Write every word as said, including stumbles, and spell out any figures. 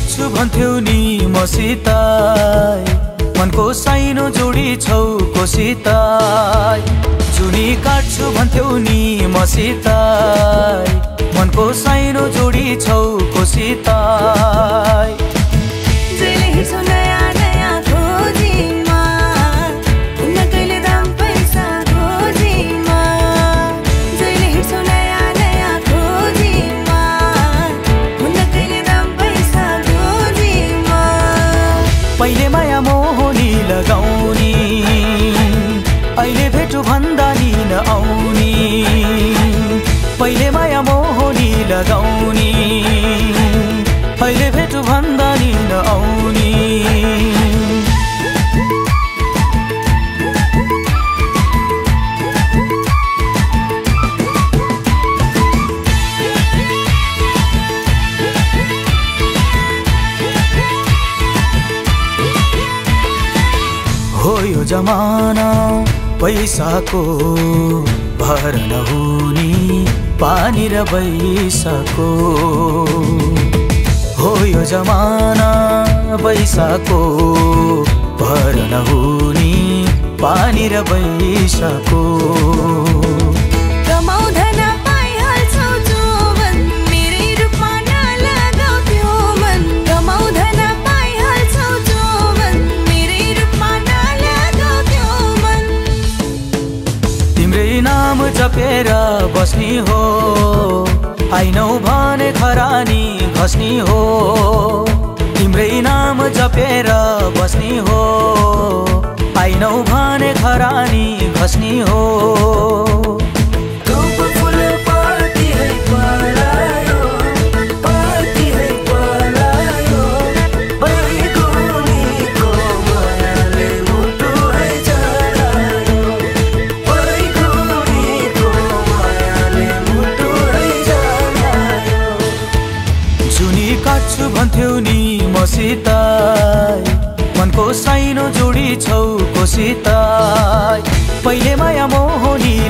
काट्छु भन्थ्यौ नि मसित मनको साइनो जोडी छौ कोसित जुनी काट्छु भन्थ्यौ नि मसित मनको साइनो जोडी छौ कोसित पहिले माया मोहनी लगाउने अहिले भेटु भन्दा नि नआउने पहिले माया मोहनी लगाउने अहिले भेटु भन्दा नि नआउने हो यो जमाना पैसाको भर नहुने पानी र बैसाको हो यो जमाना पैसाको भर नहुने पानी र बैसाको नाम जपेर बस्नी हो आइनौ भने खरानी घस्नी हो तिम्रै नाम जपेर बस्नी हो आइनौ भने खरानी घस्नी हो काट्छु भन्थ्यौ नि मसित मनको साइनो जोडी छौ कोसित पहिले माया मोहनी